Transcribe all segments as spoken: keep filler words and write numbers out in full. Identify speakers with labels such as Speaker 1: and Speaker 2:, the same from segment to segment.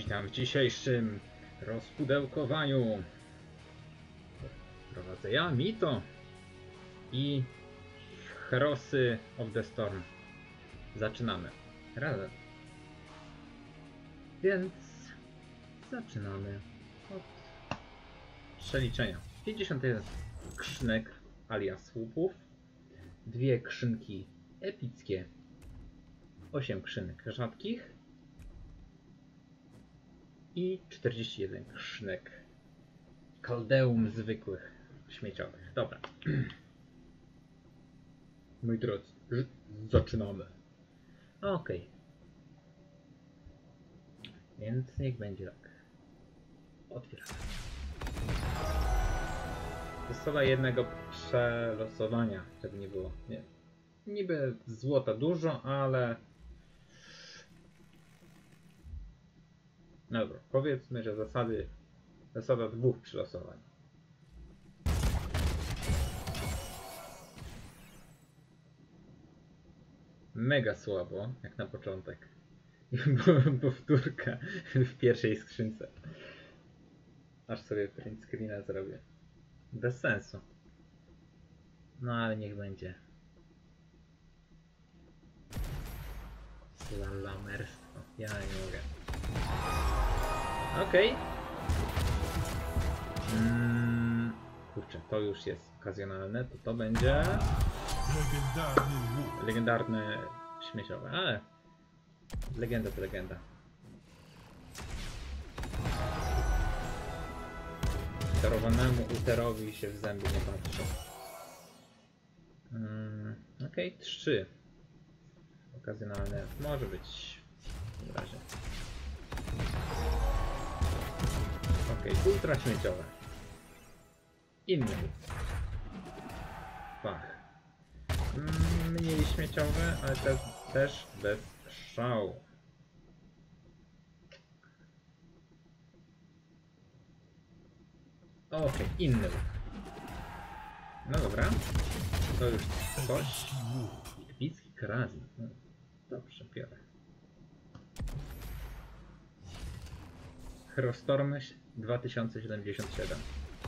Speaker 1: Witam w dzisiejszym rozpudełkowaniu. Prowadzę ja, Mito i Heroesy of the Storm. Zaczynamy razem. Więc zaczynamy od przeliczenia. pięćdziesiąt jeden krzynek alias łupów, dwie krzynki epickie, osiem krzynek rzadkich i czterdzieści jeden krzynek kaldeum zwykłych, śmieciowych. Dobra. Moi drodzy, zaczynamy. Ok. Więc niech będzie tak. Otwieramy. Zasada jednego przelosowania, żeby nie było. Nie. Niby złota dużo, ale... No dobra, powiedzmy, że zasady, zasada dwóch przylosowań. Mega słabo, jak na początek. Powtórka w pierwszej skrzynce. Aż sobie print screena zrobię. Bez sensu. No ale niech będzie. Slalamerstwo. Ja nie mogę. Okej. Okay. Mm, kurczę, to już jest okazjonalne. To to będzie...
Speaker 2: Legendarny
Speaker 1: legendarne śmieciowe, ale... Legenda to legenda. Sterowanemu uterowi się w zęby nie patrzy. Mm, Okej, okay, trzy. Okazjonalne może być w tym razie. Okej, okay, ultra śmieciowe. Inny. Pach. Mm, mniej śmieciowe, ale te, też bez szału. Okej, okay, inny. No dobra. To już coś. Epicki krazin. No, dobrze, biorę. Heroestormy dwa tysiące siedemdziesiąt siedem.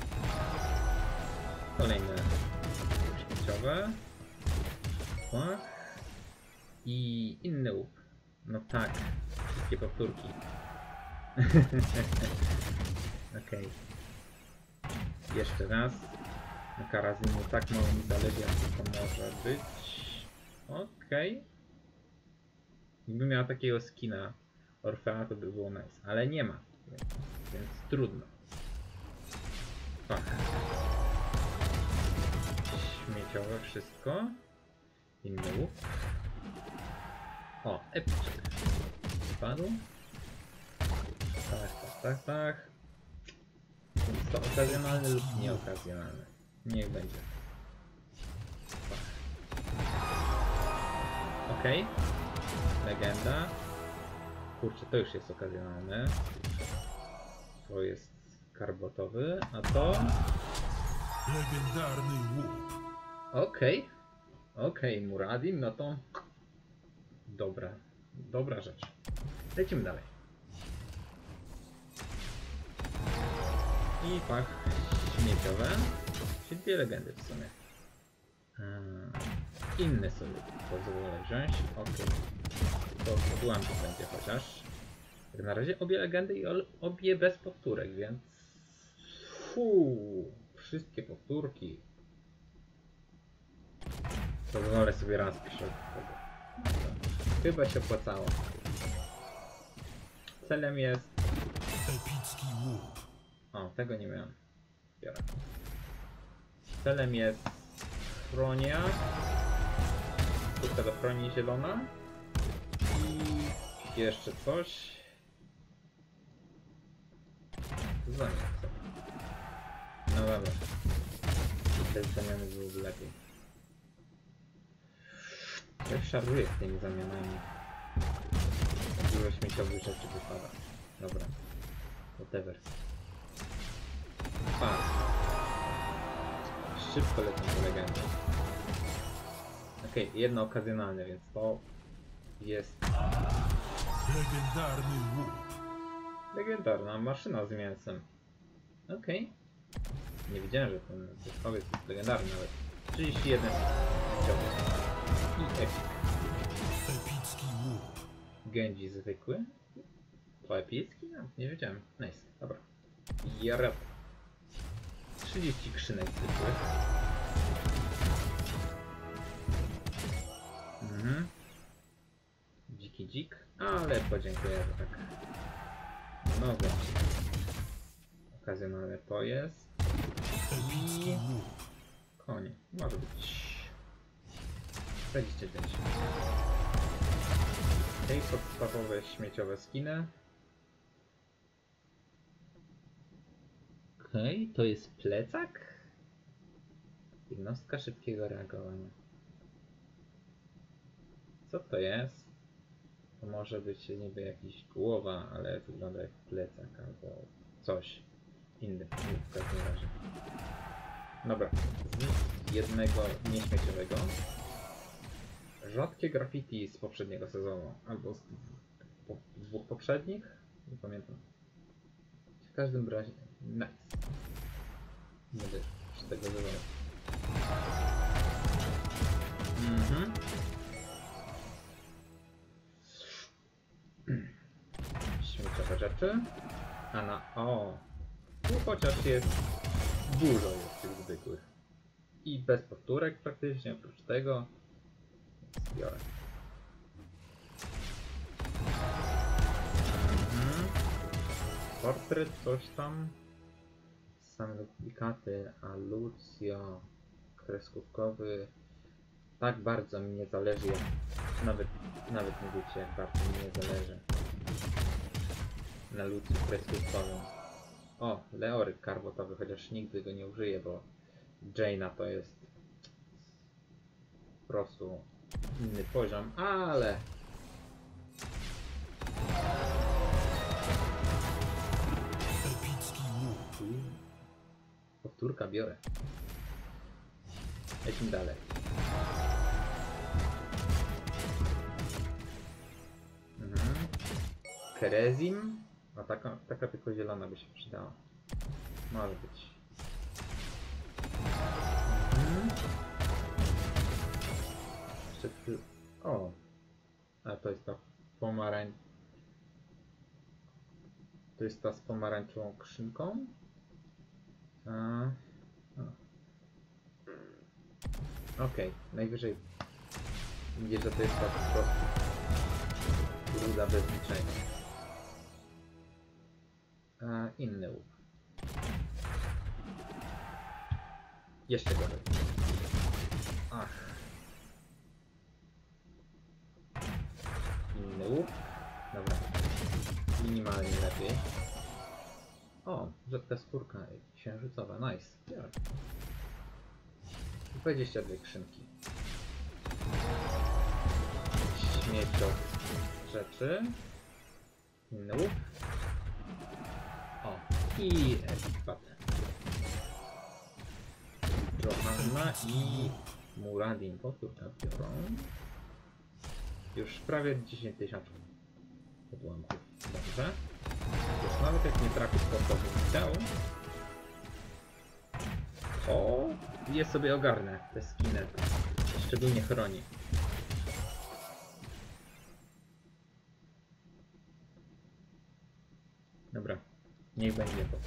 Speaker 1: Kolejne śmieciowe. I inny łup. No tak, wszystkie powtórki. Okej. Okay. Jeszcze raz. Na karazynu tak mało mi zależy, jak to może być. Okej. Okay. Gdybym miał takiego skina Orfea, to by było nice. Ale nie ma. Więc, więc trudno. Fach. Śmieciowe wszystko. Inny łup. O, epicek. Spadł. Tak, tak, tak, tak. Więc to okazjonalne lub nieokazjonalne. Niech będzie. Okej. Okay. Legenda. Kurczę, to już jest okazjonalne. To jest karbotowy, a to...
Speaker 2: Legendarny łup.
Speaker 1: Okej. Okay. Okej, okay, Muradin, no to... Dobra. Dobra rzecz. Lecimy dalej. I pach śmieciowe. Czyli dwie legendy w sumie. Hmm. Inne sobie pozwolę wziąć. Okej. Okay. To byłam to będzie chociaż. Jak na razie obie legendy i obie bez powtórek, więc... Fuu, wszystkie powtórki. Pozwolę sobie raz przed tego. Chyba się opłacało. Celem jest...
Speaker 2: Epicki łup.
Speaker 1: O, tego nie miałem. Biorę. Celem jest chronia. Kurka do chroni zielona. I jeszcze coś. Zamiast sobie. No dobra. Te zamiany byłyby lepiej. Ja szaruję z tymi zamianami. Dużo śmieciowych rzeczy wypada. Dobra. Whatever. A. Szybko lecą te legendy. Okej, okay, jedno okazjonalne, więc to jest...
Speaker 2: Legendarny łup.
Speaker 1: Legendarna maszyna z mięsem. Okej. Okay. Nie wiedziałem, że ten wierzchowiec jest legendarny nawet. trzydzieści jeden i epik.
Speaker 2: Epicki łup.
Speaker 1: Genji zwykły. To epicki? No, nie wiedziałem. Nice. Dobra. Jarab. trzydzieści krzynek zwykłych. Mhm. Dziki dzik. Ale podziękuję, że tak. No właśnie. Okazjonalne to jest. I konie. Może być dwadzieścia pięć. Okej, podstawowe śmieciowe skiny. Okej, okay, to jest plecak. Jednostka szybkiego reagowania. Co to jest? To może być niby jakiś głowa, ale wygląda jak plecak albo coś innego w każdym razie. Dobra, z jednego nieśmieciowego. Rzadkie graffiti z poprzedniego sezonu, albo z po, dwóch poprzednich, nie pamiętam. W każdym razie, nice. Będę z tego zadał. Mhm. Śmieciowe rzeczy. A na o, tu chociaż jest dużo jest tych zwykłych. I bez powtórek praktycznie, oprócz tego. Biorę. Mhm. Portret, coś tam. Same duplikaty, a Lucio kreskówkowy. Tak bardzo mi nie zależy, jak nawet, nawet nie wiecie, jak bardzo mi nie zależy na Lucio kreskówkowym. O, Leoryk karbotowy, chociaż nigdy go nie użyję, bo Jaina to jest po prostu inny poziom, ale
Speaker 2: Epicki łup.
Speaker 1: powtórka biorę. Lecimy dalej. Mhm. Kerezim. A taka, taka tylko zielona by się przydała. Może być. Mhm. Jeszcze ty... O! A to jest ta pomarań... To jest ta z pomarańczową krzynką. A... Okej, okay. Najwyżej widzisz, że to jest ta po prostu ruda bez niczego. A inny łup. Jeszcze gorzej. Ach. Inny łup. Dobra. Minimalnie lepiej. O, rzadka skórka księżycowa. Nice. Biorę. dwadzieścia dwie skrzynki. Śmiecio rzeczy. Inny łup. O. I Epipat. Johanna i Muradin powtórka biorą. Już prawie dziesięć tysięcy odłamków. Dobrze. Już nawet jak nie trafi sportowych chciał, to je sobie ogarnę te skiny. Szczególnie chroni. Dobra. Niech będzie to.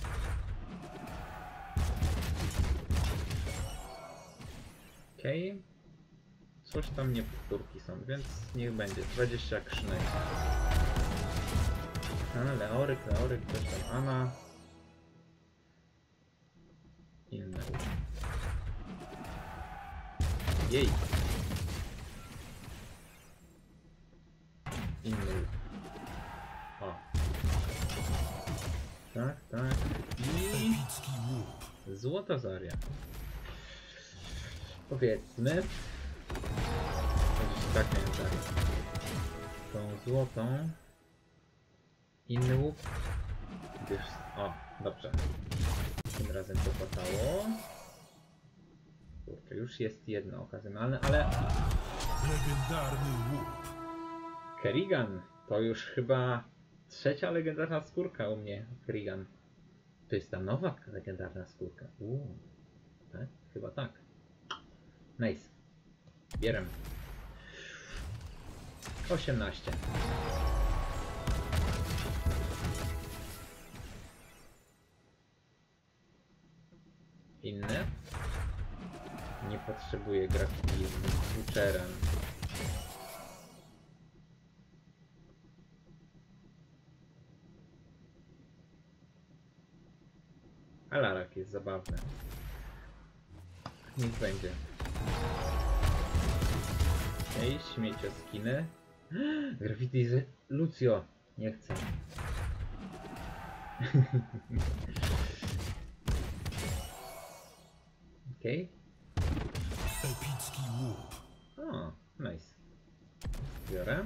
Speaker 1: Okej. Okay. Coś tam nie powtórki są, więc niech będzie. dwadzieścia krzynek. A, Leoryk, Leoryk, coś tam. Ana. Inne. Jej. Inny. O. Tak, tak. I... Złota Zaria. Powiedzmy. Chociaż tak miałem Zarię. Tą złotą. Inny łup. Gdyż... O, dobrze. Tym razem to padało. Kurczę, już jest jedno okazjonalne, ale...
Speaker 2: Legendarny łup.
Speaker 1: Kerrigan to już chyba Trzecia legendarna skórka u mnie, Krigan. To jest ta nowa legendarna skórka. Uuu, tak? Chyba tak. Nice. Bierem. osiemnaście. Inne? Nie potrzebuję grafiki z Butcherem. Alarak jest zabawny. Niech będzie. Ej, śmiecio skiny. Graffiti z Lucio. Nie chcę. Okej.
Speaker 2: Epicki łup.
Speaker 1: O, nice. Biorę.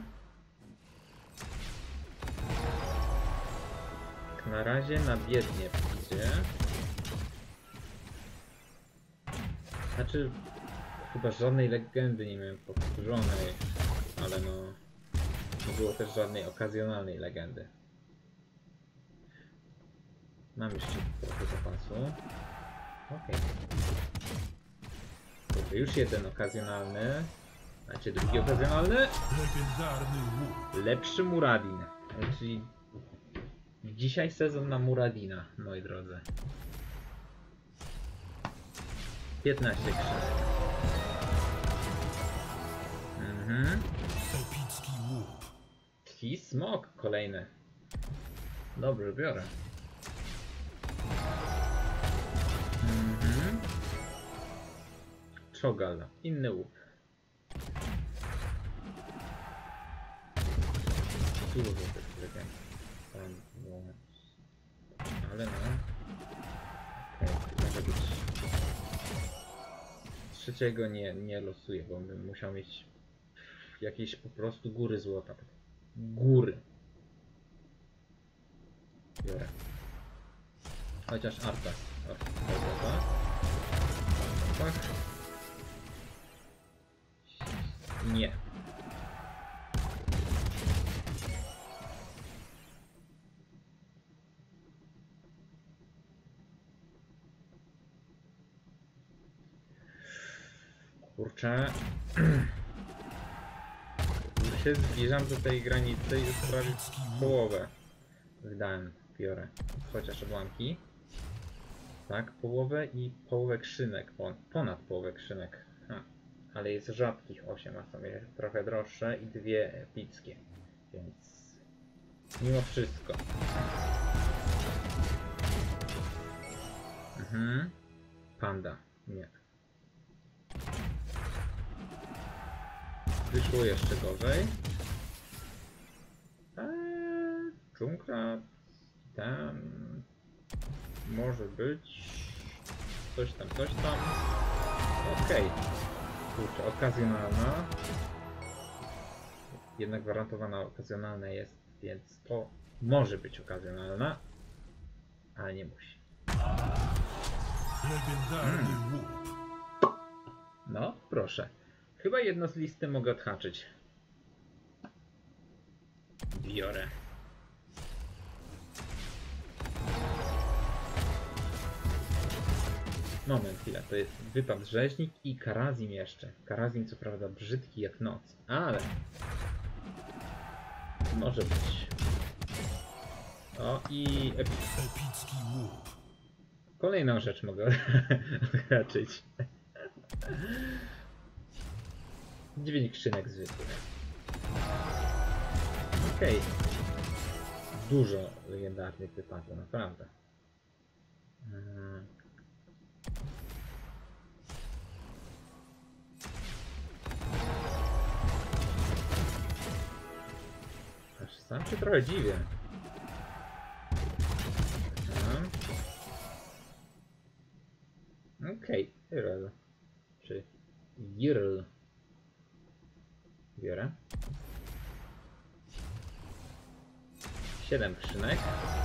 Speaker 1: Tak na razie na biednie idzie. Znaczy, chyba żadnej legendy nie miałem powtórzonej, ale no, nie było też żadnej okazjonalnej legendy. Mam jeszcze trochę zapasu. Okej. Okay. Już jeden okazjonalny. Znaczy drugi okazjonalny.
Speaker 2: Legendarny łup.
Speaker 1: Lepszy Muradin. Czyli dzisiaj sezon na Muradina, moi drodzy. piętnaście krzynek. Mhm.
Speaker 2: Epicki łup.
Speaker 1: I smok kolejny. Dobrze, biorę. Mhm. Czogal, inny łup. Dużo tych legend. Ale no. Okej, okay, może być. Trzeciego nie, nie losuję, bo bym musiał mieć jakieś po prostu góry złota. Góry. Biorę. Chociaż Arta. Arta. Tak. Nie. Kurczę. Już się zbliżam do tej granicy, już prawie połowę wydałem, biorę. Chociaż odłamki. Tak, połowę i połowę krzynek. Ponad połowę krzynek. Ha. Ale jest rzadkich osiem, a są trochę droższe i dwie epickie. Więc mimo wszystko. Mhm. Panda. Nie. Wyszło jeszcze gorzej. Eee, dżungla. Tam. Może być. Coś tam, coś tam. Okej. Okay. Kurczę, okazjonalna. Jednak gwarantowana okazjonalna jest, więc to może być okazjonalna. Ale nie musi.
Speaker 2: Legendarny hmm. łup.
Speaker 1: No, proszę. Chyba jedno z listy mogę odhaczyć. Biorę. Moment, chwilę. To jest wypad rzeźnik i Karazim jeszcze. Karazim co prawda brzydki jak noc, ale może być. O i epi...
Speaker 2: Epicki łup.
Speaker 1: Kolejną rzecz mogę odhaczyć. dziewięć skrzynek zwykłych. Okej. Okay. Dużo legendarnych wypadło, naprawdę. Hmm. Aż sam się trochę dziwię. Hmm. Okej, okay. Irl. Czy Irl. Biorę. siedem skrzynek.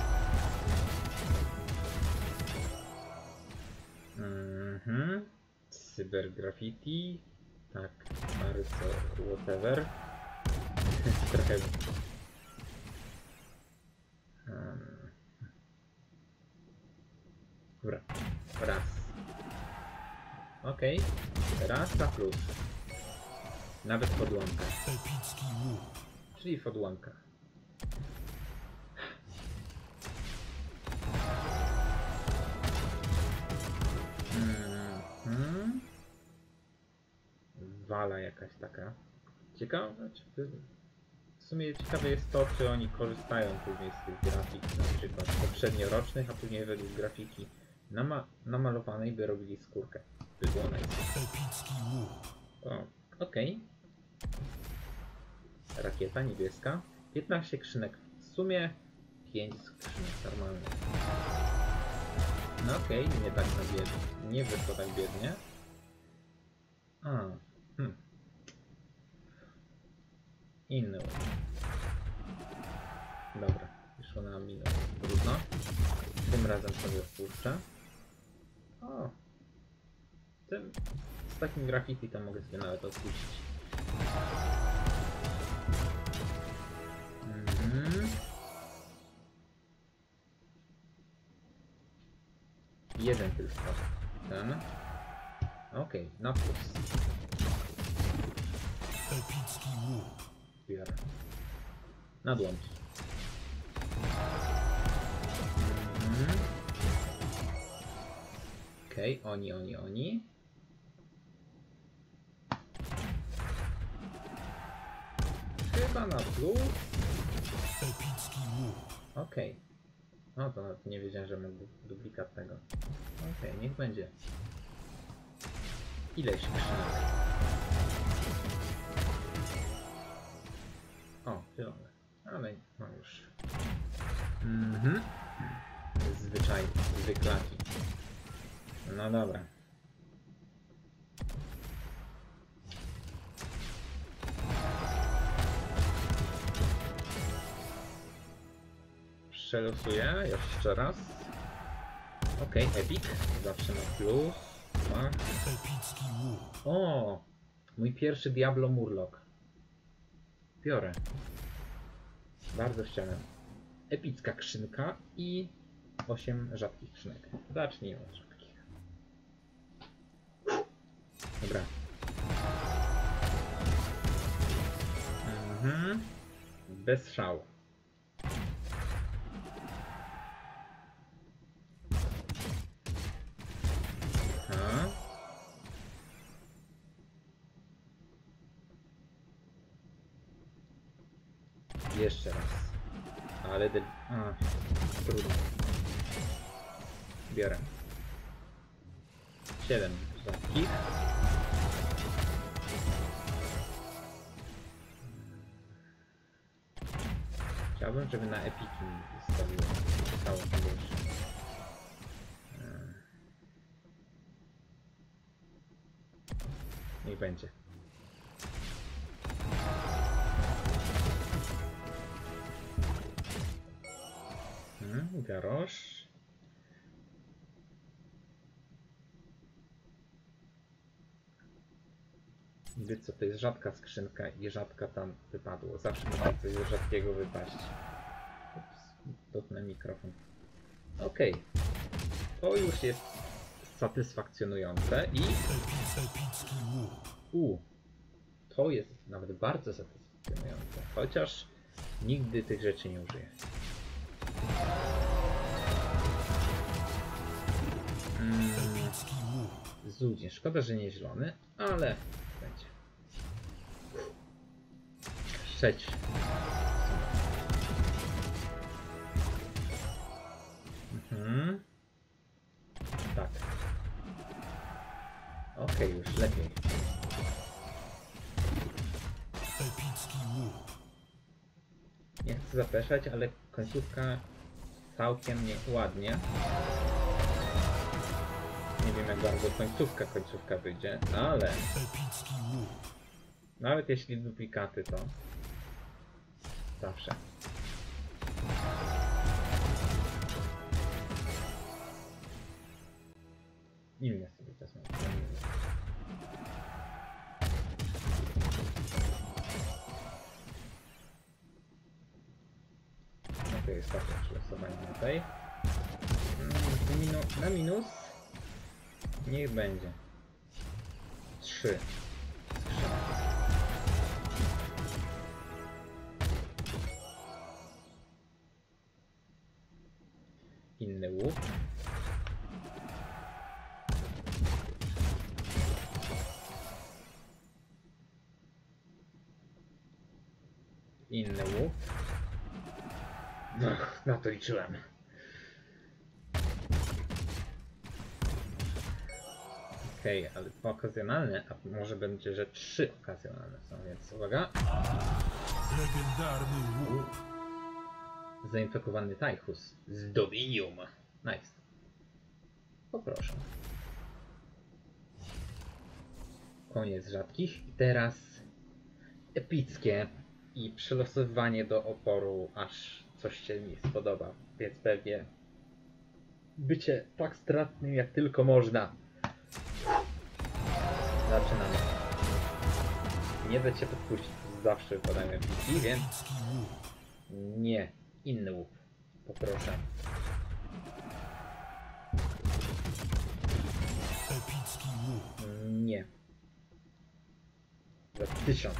Speaker 1: Mhm. Cyber graffiti. Tak, bardzo whatever. Trochę Dobra. Raz. Okej. Okay. Raz na plus. Nawet w odłamkach.
Speaker 2: Epicki łuk.
Speaker 1: Czyli w odłamkach. Mm-hmm. Wala jakaś taka. Ciekawe, czy... W sumie ciekawe jest to, czy oni korzystają później z tych grafik, na przykład poprzedniorocznych, a później według grafiki nama namalowanej by robili skórkę. By było nice.
Speaker 2: Epicki łuk.
Speaker 1: O, okej. Okay. Rakieta niebieska. piętnaście skrzynek. W sumie pięć skrzynek normalnych. No okej, okay, nie tak na biednie. Nie wyszło tak biednie. A, hmm. Inny. Dobra, wyszło na minus. Trudno. Tym razem sobie wpuszczę. O! Tym, z takim graffiti to mogę sobie nawet odpuścić. Mhm. Jeden tylko. Ten. Okej, okay, na plus.
Speaker 2: Epicki łuk.
Speaker 1: Biorę. Nadłącz. Mhm. Okej, okay, oni, oni, oni. Chyba na plus.
Speaker 2: Epicki łuk.
Speaker 1: Okej. Okay. No to nawet nie wiedziałem, że mam duplikat tego. Okej, okay, niech będzie. Ileś skrzynek. O, zielone. Ale no już. Mhm. Zwyczaj, zwyklaki. No dobra. Przelosuję jeszcze raz. Okej, okay, epic. Zawsze na plus. Dwa.
Speaker 2: Epicki łuk.
Speaker 1: O! Mój pierwszy Diablo Murloc. Biorę. Bardzo chciałem. Epicka skrzynka i osiem rzadkich skrzynek. Zacznijmy od rzadkich. Dobra. Mhm. Bez szału. Aha. Jeszcze raz. Ale del... A, trudno. Biorę. Siedem rzadkich. Chciałbym, żeby na epiki zostawiło. Stało tam jeszcze. Niech będzie. Hmm, garosz. Niby co, to jest rzadka skrzynka i rzadka tam wypadło. Zawsze może coś z rzadkiego wypaść. Ups, dotknę mikrofon. Okej. Okay. To już jest satysfakcjonujące i... U, to jest nawet bardzo satysfakcjonujące. Chociaż nigdy tych rzeczy nie użyję. Mm, Zudzie. Szkoda, że nie zielony, ale będzie. Sześć. Mhm. Tak. Okej, okay, już lepiej. Nie chcę zapeszać, ale końcówka całkiem nie ładnie. Nie wiem, jak bardzo końcówka końcówka wyjdzie, ale nawet jeśli duplikaty, to zawsze. Inne sobie to są. Ok, jest takie przylosowanie na tej. Minu na minus. Niech będzie. Trzy. Inny łuk. Inny łuk. Ach, na to liczyłem. Okej, okay, ale dwa okazjonalne, a może będzie, że trzy okazjonalne są, więc uwaga.
Speaker 2: Legendarny łup.
Speaker 1: Zainfekowany Tychus z Dominium. Nice. Poproszę. Koniec rzadkich. I teraz epickie i przylosowywanie do oporu, aż coś się mi spodoba. Więc pewnie bycie tak stratnym jak tylko można. Zaczynamy. Nie da cię podpuścić. Zawsze wypadają epicki, więc nie. Inny łuk. Poproszę.
Speaker 2: Epicki łup.
Speaker 1: Nie. Za tysiąc.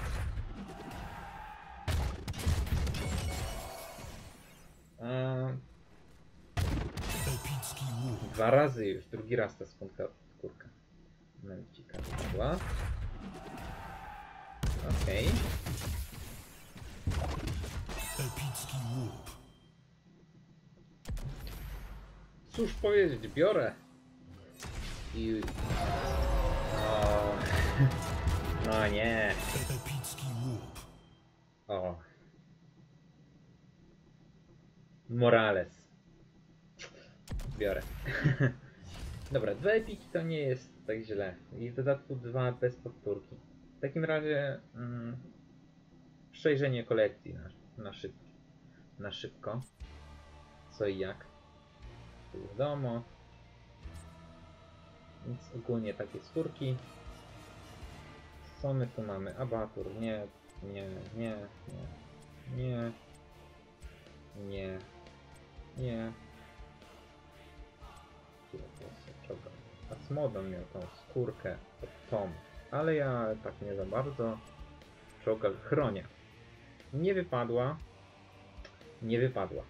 Speaker 1: A...
Speaker 2: Epicki łup.
Speaker 1: Dwa razy już. Drugi raz ta skórka. skórka. Momencika wypadła. Okej. Okay.
Speaker 2: Epicki łup.
Speaker 1: Cóż powiedzieć, biorę. I... O. No nie.
Speaker 2: Epicki łup.
Speaker 1: O. Morales. Biorę. Dobra, dwa epiki to nie jest tak źle. I w dodatku dwa bez powtórki. W takim razie mm, przejrzenie kolekcji na, na szybko. Na szybko. Co i jak. Tu wiadomo. Więc ogólnie takie skórki. Co my tu mamy? Abatur. Nie, nie, nie, nie, nie, nie, nie. Asmodon miał tą skórkę od Tom, ale ja tak nie za bardzo. Czogal chronia. Nie wypadła. Nie wypadła.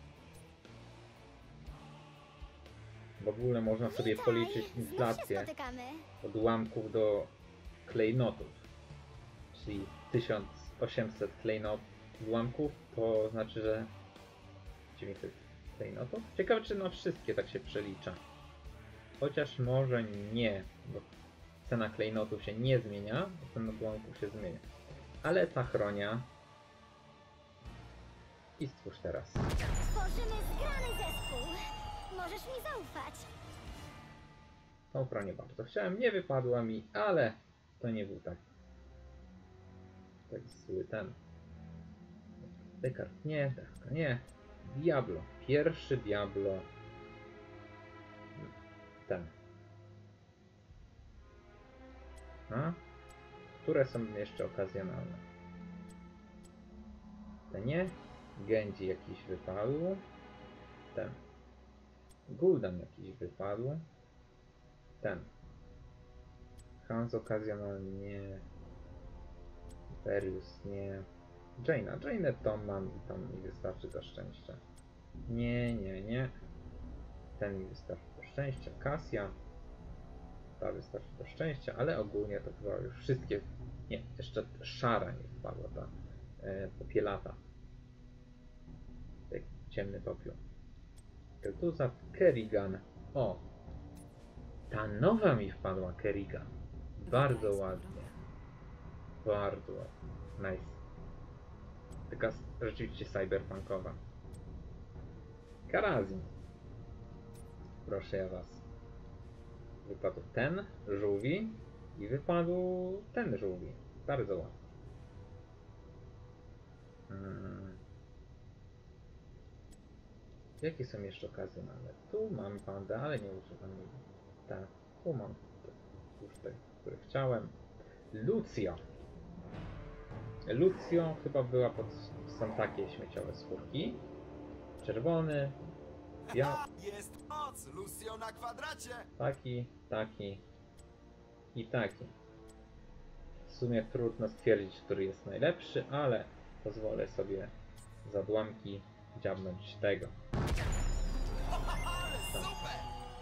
Speaker 1: W ogóle można sobie policzyć inflację od ułamków do klejnotów. Czyli tysiąc osiemset klejnot ułamków, to znaczy, że dziewięćset klejnotów. Ciekawe, czy na wszystkie tak się przelicza. Chociaż może nie, bo cena klejnotów się nie zmienia, a cena ułamków się zmienia. Ale ta chronia. I stwórz teraz.
Speaker 3: Tworzymy zgrany zespół. Możesz mi zaufać.
Speaker 1: Tą chronię bardzo chciałem, nie wypadła mi, ale to nie był tak. Tak zły ten. Descartes nie, Descartes nie. Diablo. Pierwszy Diablo. Ten. A? Które są jeszcze okazjonalne? Te nie. Genji jakiś wypadł. Ten. Gul'dan jakiś wypadł. Ten. Hans okazjonalnie. Imperius nie. Jaina. Jainę to mam i tam mi wystarczy do szczęścia. Nie, nie, nie. Ten mi wystarczy do szczęścia. Cassia. Ta wystarczy do szczęścia, ale ogólnie to chyba już wszystkie. Nie, jeszcze szara nie wpadła, ta e, popielata. Tak, ciemny popiół. Kel'Thuzad, Kerrigan. O! Ta nowa mi wpadła, Kerrigan. Bardzo ładnie. Bardzo ładnie. Nice. Taka rzeczywiście cyberpunkowa. Karazin. Proszę ja was. Wypadł ten żółwi i wypadł ten żółwi. Bardzo ładnie. Hmm. Jakie są jeszcze okazjonalne? Tu mam pandę, ale nie używam jej. Tak, tu mam już te, które chciałem. Lucio. Lucio chyba była pod... Są takie śmieciowe skórki. Czerwony. Ja...
Speaker 2: Jest
Speaker 4: Moc Lucio na kwadracie!
Speaker 1: Taki, taki i taki. W sumie trudno stwierdzić, który jest najlepszy, ale pozwolę sobie z odłamki dziabnąć tego.
Speaker 4: Ale super!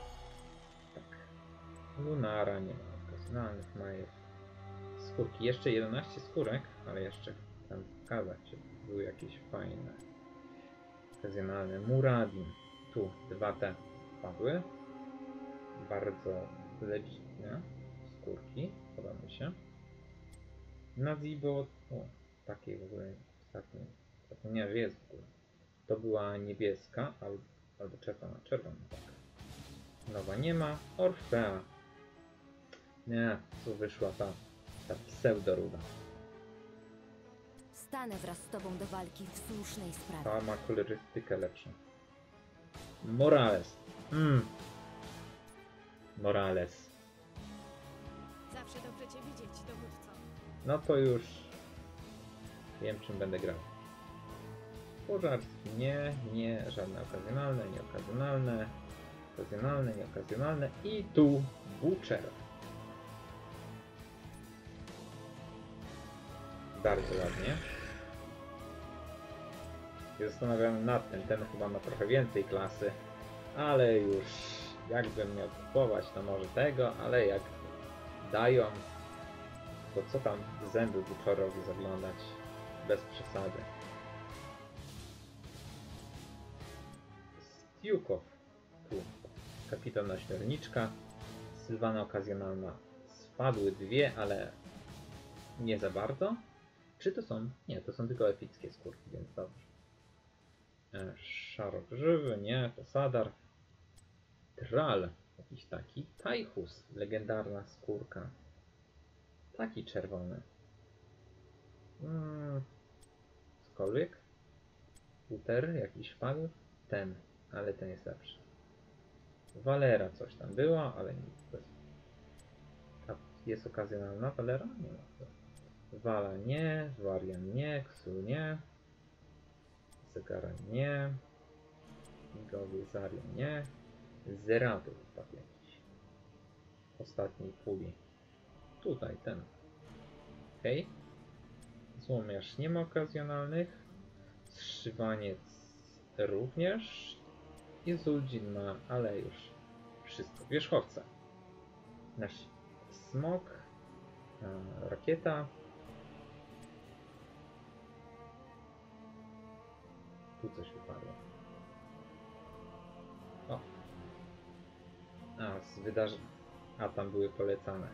Speaker 1: Lunara nie ma okazjonalnych majer. Skórki. Jeszcze jedenaście skórek, ale jeszcze chcę pokazać, czy były jakieś fajne okazjonalne. Muradin. Tu dwa te padły. Bardzo legitne skórki. Podoba mi się. Nazibo. O, takiej w ogóle ostatnio. Zapomniałem, że jest w ogóle. To była niebieska albo, albo czerwona. Czerwona, tak. Nowa nie ma. Orfea. Nie, tu wyszła ta, ta pseudoruda.
Speaker 5: Stanę wraz z tobą do walki w słusznej sprawie.
Speaker 1: Ta ma kolorystykę lepszą. Morales. Mm. Morales.
Speaker 6: Zawsze dobrze cię widzieć, dowódco.
Speaker 1: No to już wiem, czym będę grał. Pożarski nie, nie, żadne okazjonalne, nieokazjonalne, okazjonalne, nieokazjonalne i tu Butcher. Bardzo ładnie. I zastanawiam nad tym, ten chyba ma trochę więcej klasy, ale już jakbym miał kupować, to może tego, ale jak dają, to co tam w zęby Butcherowi zaglądać, bez przesady. Stiukow, tu kapitan ośmiorniczka, Sylwana okazjonalna, spadły dwie, ale nie za bardzo. Czy to są? Nie, to są tylko epickie skórki, więc dobrze. E, Szarogrzywy, nie, to Sadar. Tral, jakiś taki. Tajchus, legendarna skórka. Taki czerwony. Hmm. Cokolwiek? Uter, jakiś wpadł? Ten, ale ten jest lepszy. Valera coś tam była, ale nie. A jest okazjonalna Valera? Nie ma. Wala nie, Warian nie, Ksu nie, Zegara nie, Gowy Zaria nie, Zeratu tak jakiś. Ostatniej puli. Tutaj ten. Okej. Złomiarz nie ma okazjonalnych. Zszywaniec również. I Zuldzin ma, ale już wszystko. Wierzchowca. Nasz smok. A, rakieta. Tu coś wypadło. O. A, z wydarzeń. A, tam były polecane.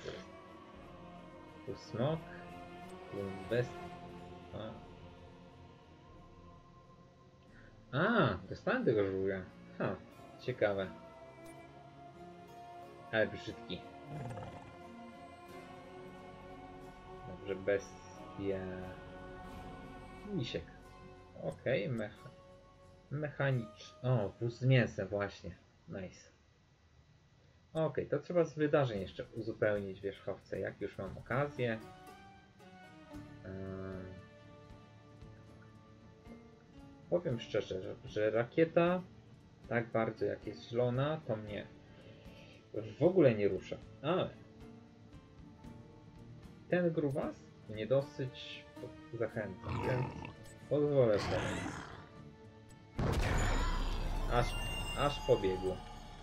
Speaker 1: Tu smok. Tu best. A. A, dostałem tego żółwia. Ha, ciekawe. Ale brzydki. Dobrze, bestia. Misiek. Okej, okay, mecha... mechaniczny. O, wóz z mięsem, właśnie. Nice. Okej, okay, to trzeba z wydarzeń jeszcze uzupełnić wierzchowce, jak już mam okazję. Eee... Powiem szczerze, że, że rakieta, tak bardzo jak jest zielona, to mnie w ogóle nie rusza. Ale ten grubas mnie dosyć zachęca, więc pozwolę sobie. Aż, aż pobiegło.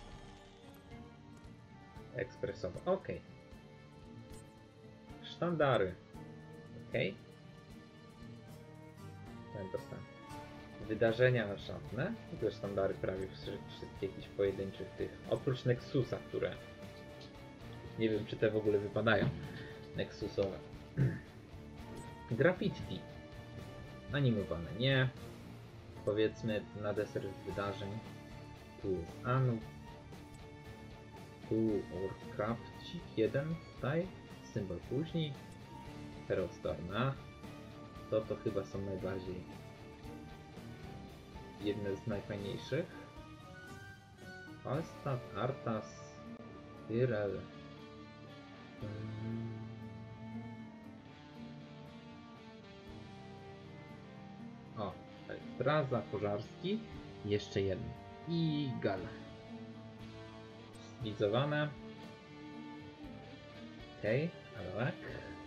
Speaker 1: Ekspresowo. Ok. Sztandary. Ok. Ten dostęp. Wydarzenia żadne. Te sztandary prawie wszystkie jakieś pojedynczych tych. Oprócz Nexusa, które nie wiem, czy te w ogóle wypadają. Nexusowe. Graffiti. Animowane nie. Powiedzmy na deser wydarzeń. Tu jest Anu. Tu Warcraftcik jeden tutaj. Symbol później. Heraldstorma. To to chyba są najbardziej jedne z najfajniejszych. Falstad, Arthas, Tyrell. Hmm. O, Straza, Pożarski. Jeszcze jeden. I Gal. zlikwidowane. Okej, okay, ale tak.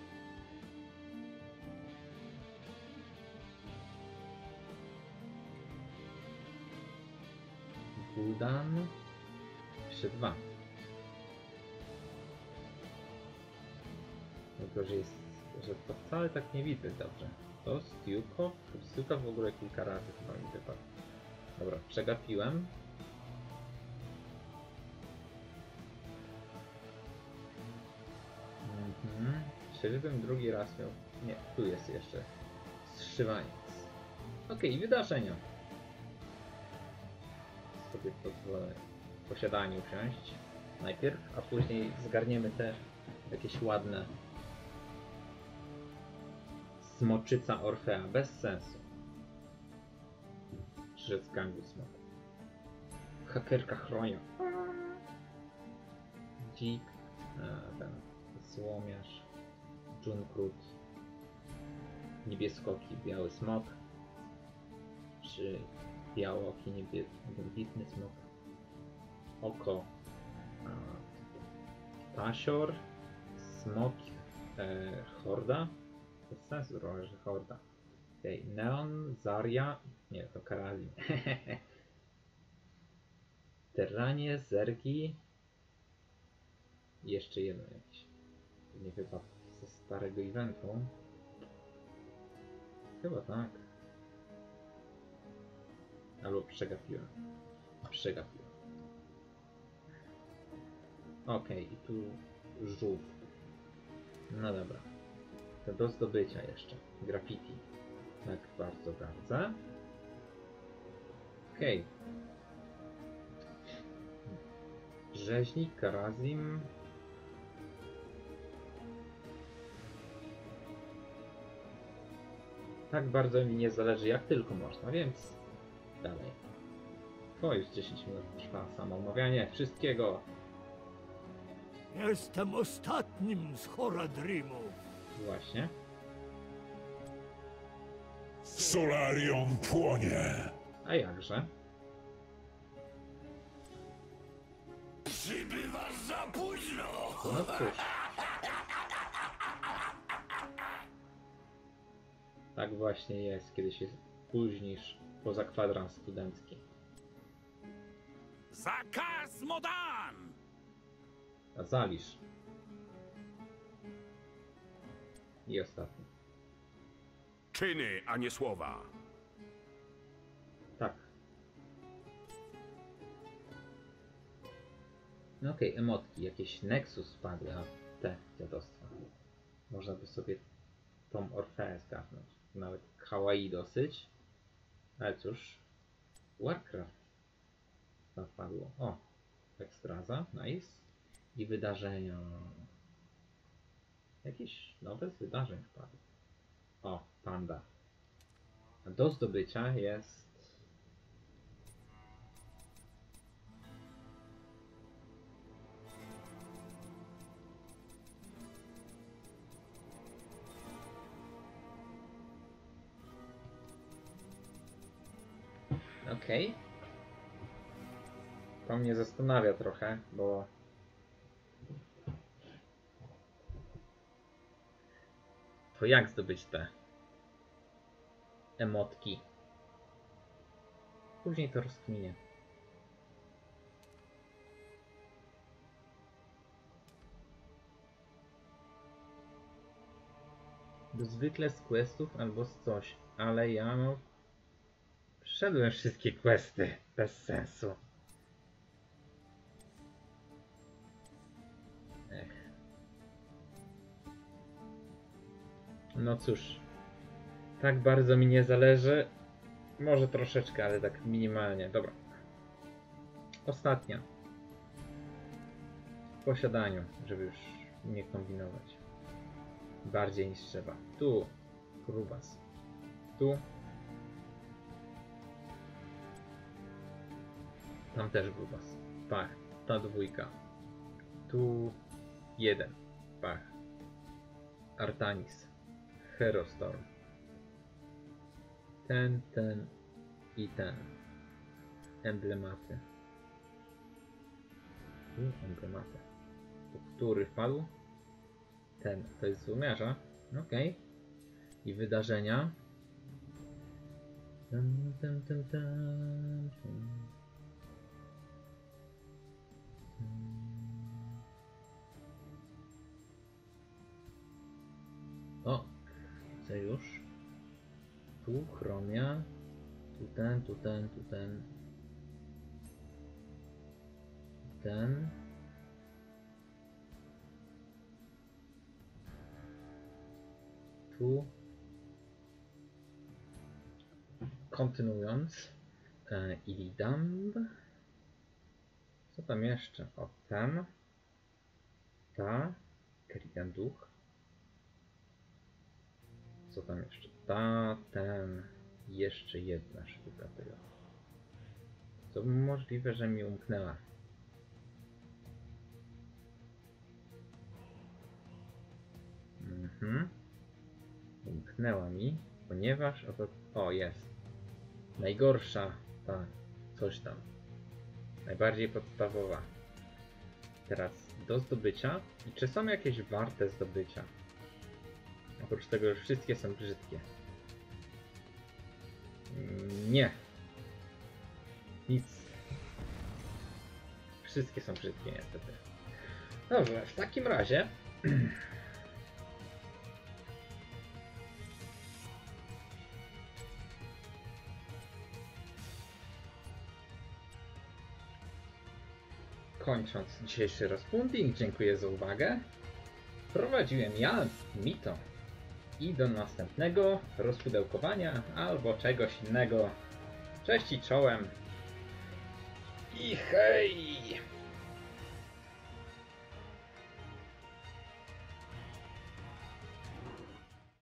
Speaker 1: Gul'dan. Jeszcze dwa. Tylko, że jest, że to wcale tak nie widać dobrze. To Stiuko, Stiuko w ogóle kilka razy chyba mi wypadł. Dobra, przegapiłem. Mhm. Czyżbym drugi raz miał... Nie, tu jest jeszcze zszywaniec. Okej, okay, wydarzenia. Sobie pozwolę w posiadaniu wziąć najpierw, a później zgarniemy te jakieś ładne. Smoczyca Orfea, bez sensu. Rzec gangu smoku. Hakerka chronia. Dzik, a, ten słomiarz, Junkrut, niebieskoki, biały smok, czy białooki, niebitny smok, oko, a, tasior, smok, e, horda. Bez sensu trochę, że horda. Okej, okay. Neon, Zarya, nie, to Karazim. Terranie, Zergi. I jeszcze jedno jakieś. Nie chyba ze starego eventu. Chyba tak. Albo przegapiłem. Przegapiłem. Okej, okay, i tu żółw. No dobra. To do zdobycia jeszcze. Graffiti. Tak bardzo bardzo. Okej. Okay. Rzeźnik, Karazim. Tak bardzo mi nie zależy, jak tylko można, więc dalej. To już dziesięć minut trwa samo omawianie wszystkiego.
Speaker 2: Jestem ostatnim z Horadrimu.
Speaker 1: Właśnie.
Speaker 2: Solarium płonie.
Speaker 1: A jakże?
Speaker 2: Przybywasz za późno.
Speaker 1: No cóż. Tak właśnie jest, kiedy się spóźnisz poza kwadrans studencki.
Speaker 7: Zakaz Modan!
Speaker 1: A zalisz. I ostatni.
Speaker 7: Czyny, a nie słowa.
Speaker 1: Tak. No okej, okay, emotki. Jakieś Nexus wpadły, a te dziadostwa. Można by sobie tą Orfeę zgarnąć. Nawet kawaii dosyć. Ale cóż. Warcraft. Tam wpadło. O! Ekstraza. Nice. I wydarzenia. Jakieś nowe z wydarzeń wpadły. O! Panda. A do zdobycia jest... Okej. Okay. To mnie zastanawia trochę, bo... To jak zdobyć te emotki? Później to rozkminię. Zwykle z questów albo z coś, ale ja no... Przeszedłem wszystkie questy, bez sensu. Ech. No cóż. Tak bardzo mi nie zależy. Może troszeczkę, ale tak minimalnie. Dobra. Ostatnia. W posiadaniu, żeby już nie kombinować. Bardziej niż trzeba. Tu. Grubas. Tu. Tam też grubas. Pach. Ta dwójka. Tu jeden. Pach. Artanis. Herostorm. Ten, ten i ten. Emblematy. Tu emblematę. To który wpadł? Ten. To jest złomiarza. Okej. Okay. I wydarzenia. Tam, tam, tam, tam, tam. O! Co już? Tu chromia. Tu ten, tu ten, tu ten. Ten. Tu. Kontynuując. E, Illidanb. Co tam jeszcze? O, ten. Ta. Kerrigan Duch. Co tam jeszcze? Ta, ten. Jeszcze jedna sztuka tego. To możliwe, że mi umknęła. Mhm. Umknęła mi, ponieważ oto... O, jest. Najgorsza ta coś tam. Najbardziej podstawowa. Teraz do zdobycia. I czy są jakieś warte zdobycia? Oprócz tego już wszystkie są brzydkie. Nie. Nic. Wszystkie są brzydkie niestety. Dobrze, w takim razie... Kończąc dzisiejszy rozpunding, dziękuję za uwagę. Prowadziłem ja, Mito. I do następnego rozpudełkowania albo czegoś innego. Cześć i czołem. I hej!